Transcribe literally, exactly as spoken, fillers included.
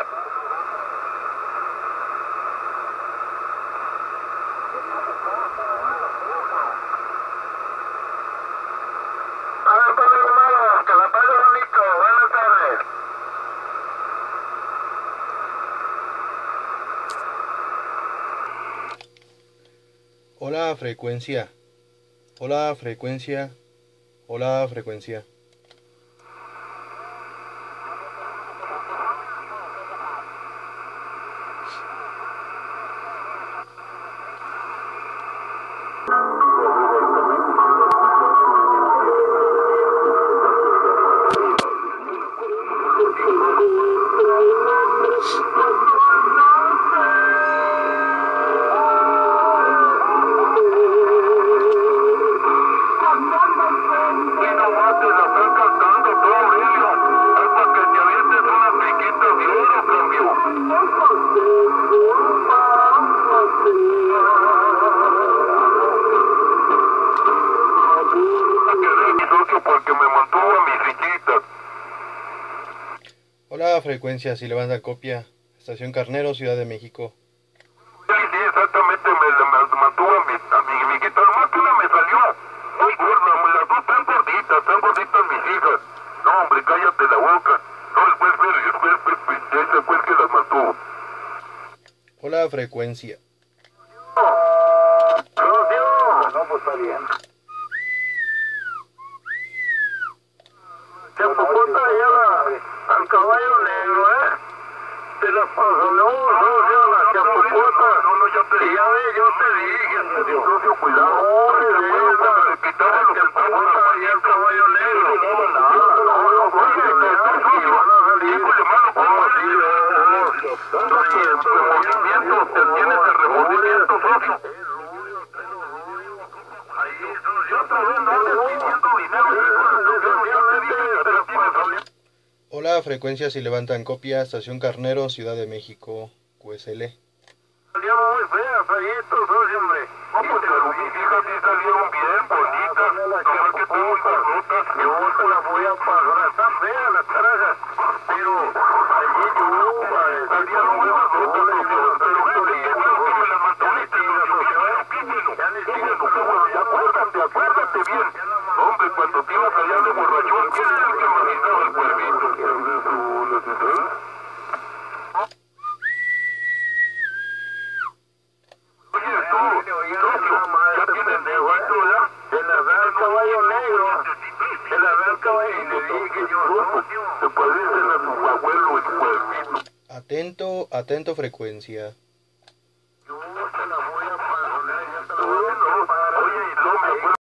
A ver, padre hermano, que la pase bonito. Buenas tardes. Hola, frecuencia. Hola, frecuencia. Hola, frecuencia. Hola, frecuencia, si levanta copia. Estación Carnero, Ciudad de México. Sí, sí, exactamente, me, me mantuvo a mi, a mi amiguita, nomás que una me salió muy gorda, las dos tan gorditas, tan gorditas mis hijas. No, hombre, cállate la boca. No, el juez, el juez, el juez, ese fue el que las mantuvo. Hola, frecuencia. Rocío. No, pues está bien. Se popota ya al caballo negro, ¿eh? Se la pasó, no, Rocío, la chapopota. No, no, ya te dije. Ya ve, yo te dije, Rocío, cuidado. No, de verdad, le quitaron los chapopota y el caballo negro. No, no, no, no, oye, que está sucio. Híjole, mano, ¿cómo es? Remordimiento, te tienes de remordimiento, socio. Ahí, socio, otra vez no andes pidiendo dinero, ya te dije que te lo tienes saliendo. Hola, frecuencia, si levantan copia. Estación Carnero, Ciudad de México, Q S L. Salieron muy feas ahí estos, socio, hombre. No, pues pero mis hijas sí salieron bien, bonitas. Nomás que tengo unas notas. Yo se las voy a pagar. Están feas las carajas. Pero allí yo salieron buenas notas, socio. Pero fíjate que bueno que me las mantuviste, socio. Qué bueno, qué bueno, qué bueno. Y acuérdate, acuérdate bien. Hombre, cuando te ibas allá de borrachón, ¿quién era el que me avisaba el cuervito? Oye, tú, socio, ya tienes negocio, ¿verdad? Se la da el caballo negro. Se la da el caballo y le dije que yo, se parecen a su abuelo el cuervito. Atento, atento, frecuencia.